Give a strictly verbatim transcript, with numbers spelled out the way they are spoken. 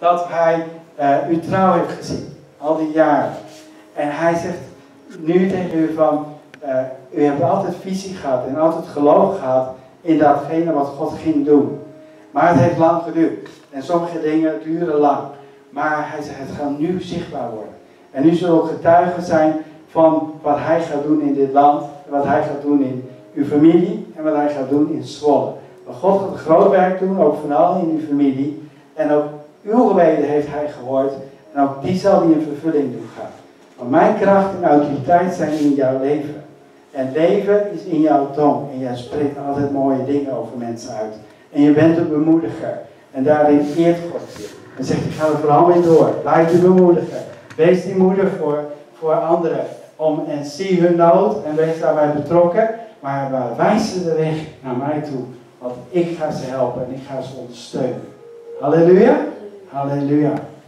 dat hij uh, uw trouw heeft gezien. Al die jaren. En hij zegt nu tegen u van, uh, u hebt altijd visie gehad en altijd geloof gehad in datgene wat God ging doen. Maar het heeft lang geduurd. En sommige dingen duren lang. Maar hij zegt, het gaat nu zichtbaar worden. En u zult ook getuigen zijn van wat hij gaat doen in dit land. En wat hij gaat doen in uw familie. En wat hij gaat doen in Zwolle. Maar God gaat een groot werk doen, ook vooral in uw familie. En ook uw gebeden heeft hij gehoord. En ook die zal hij in vervulling doen gaan. Want mijn kracht en autoriteit zijn in jouw leven. En leven is in jouw tong. En jij spreekt altijd mooie dingen over mensen uit. En je bent een bemoediger. En daarin eert God je. En zegt, ik ga er vooral mee door. Blijf je bemoediger. Wees die moeder voor, voor anderen. Om, en zie hun nood en wees daarbij betrokken. Maar, maar wijs ze de weg naar mij toe. Want ik ga ze helpen en ik ga ze ondersteunen. Halleluja. Halleluja.